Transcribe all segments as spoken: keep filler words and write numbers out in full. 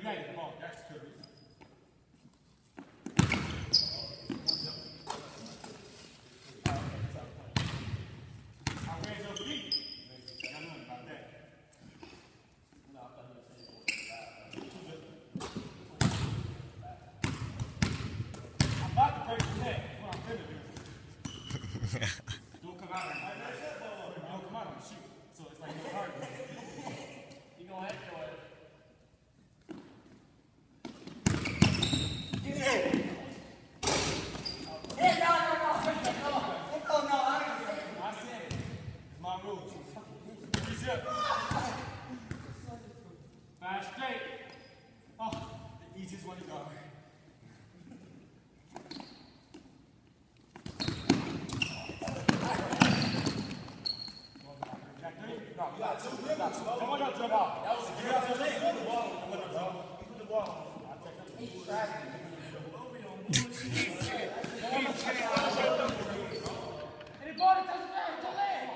got the ball. That's good. Don't come out on it. Don't come out on the shoot. So it's like no hard. You gonna have to it. Give me that. Hey, no, no, no. Oh, no, I didn't say it. I said it. It's my rules. Freeze up. Five straight. Oh, the easiest one to guard. You got two dribbles. Come on, jump out. That was a good one. You put the ball on the ball. You put the ball on the He's tracking. And the ball touches down to leg.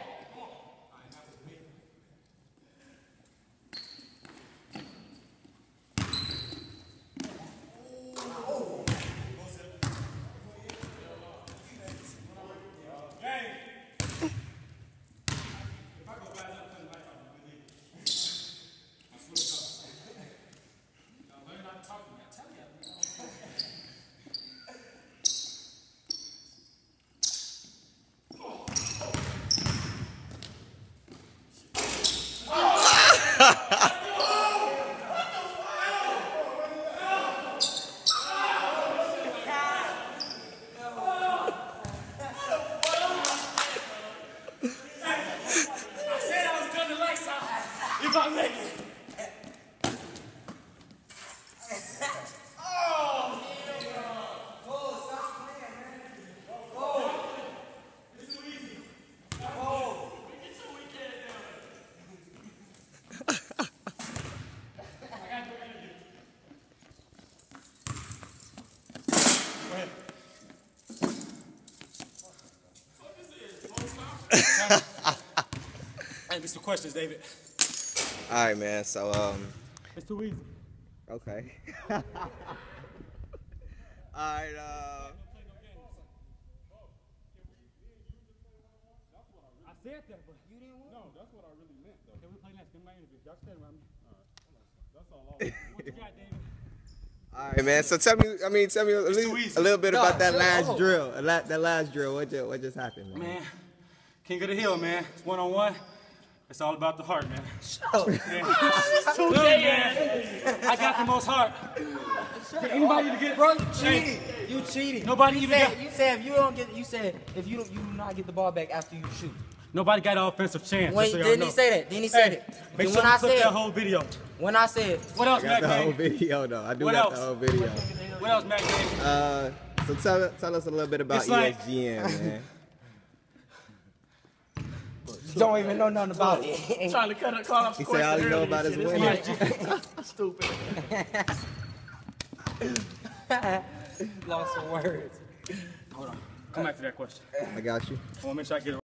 If I make it. Oh! Oh, stop playing, man. Oh. It's too easy. Oh. Get your weak ass down. I got to do it. Go ahead. What this is? Hey, these are questions, David. All right, man. So, um, it's too easy. Okay. All right. Uh, I said that, but you didn't want. No, that's what I really meant, though. Can we play next? Give me my interview. Y'all stand around me. All right. That's all. What you got, David? all right, man. So tell me. I mean, tell me a, least, a little bit about that last oh. drill. That last drill. What just what just happened, man? Man, King of the Hill, man. It's one on one. It's all about the heart, man. Shut up. Yeah. Look, man, I got the most heart. Did anybody to get bro? You cheated. You cheated. Nobody you even said, got. You said if you don't get. You said if you don't, you do not get the ball back after you shoot. Nobody got an offensive chance. Wait, so didn't know. he say that? Didn't he say hey, that? Make then sure when you I clip said that whole video. When I said. What else, I Mac? got the Game? whole video, though. I do what got else? the whole video. What else, Mac? Game? Uh, so tell tell us a little bit about like, E S G N, man. Don't even know nothing about it. Trying to cut a call off. He said all he know about is women. Stupid. Lost some words. Hold on. Come back to that question. I got you. I want to make sure I get it.